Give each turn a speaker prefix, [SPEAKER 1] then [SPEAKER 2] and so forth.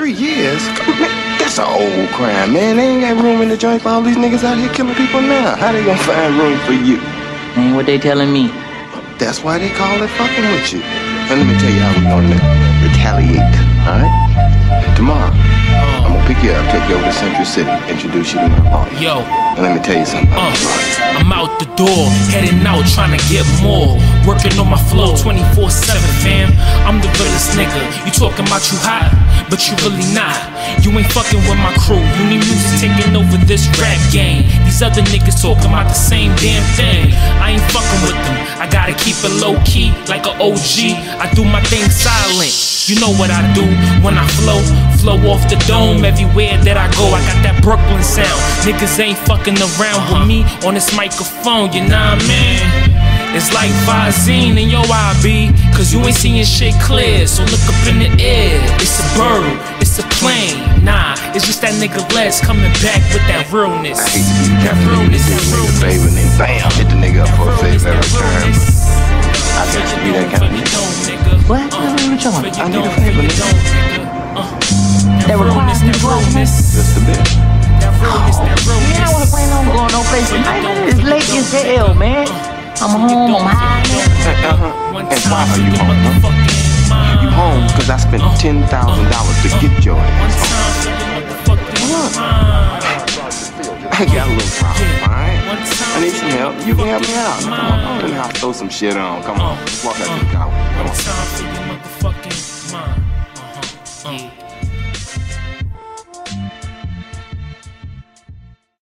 [SPEAKER 1] 3 years? Man, that's an old crime, man. They ain't got room in the joint for all these niggas out here killing people now. How they gonna find room for you?
[SPEAKER 2] Ain't what they telling me.
[SPEAKER 1] That's why they call it fucking with you. And let me tell you how we're gonna retaliate, alright? Tomorrow, I'm gonna pick you up, take you over to Central City, introduce you to my party.
[SPEAKER 3] Yo.
[SPEAKER 1] And let me tell you something.
[SPEAKER 3] I'm out the door, heading out, trying to get more. Working on my flow 24/7, fam. I'm the realest nigga. You talking about you hot, but you really not. You ain't fucking with my crew. You need music taking over this rap game. These other niggas talking about the same damn thing. I ain't fucking with them. I gotta keep it low key, like an OG. I do my thing silent. You know what I do when I flow off the dome everywhere that I go. I got that Brooklyn sound. Niggas ain't fucking around with me on this microphone, you know what I mean? It's like Visine in your IB, cause you ain't seeing shit clear, so look up in the air. It's a bird, it's a plane. Nah, it's just that nigga Les coming back with that realness.
[SPEAKER 1] I hate to be that realness, that realness. Favor and then bam, hit the nigga up for a favor every time. I got to be that kind of nigga.
[SPEAKER 2] What? What are you talking about?
[SPEAKER 1] I need a favor, nigga.
[SPEAKER 2] That requires me to go out, man.
[SPEAKER 1] Just a bit.
[SPEAKER 2] Man, I wasn't planning on going no place tonight, man. It's late as hell, man. I'm home, I'm high, man.
[SPEAKER 1] And why are you home, huh? You home because I spent $10,000 to get your ass home. I got a little problem, alright? I need some help. You can help me out. Come on, come in the house, throw some shit on. Come on, let's walk out to the car. Come on.